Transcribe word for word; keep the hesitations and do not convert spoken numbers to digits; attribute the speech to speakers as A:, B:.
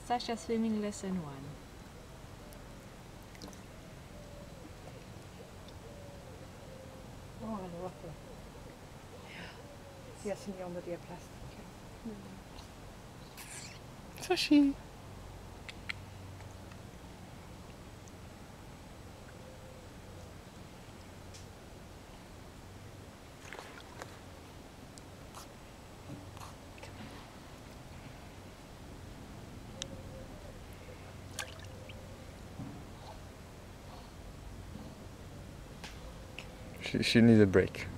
A: Sasha swimming lesson one.
B: Oh, I love it. Ser som jag med det plastik.
C: Sashi. She, she needs a break.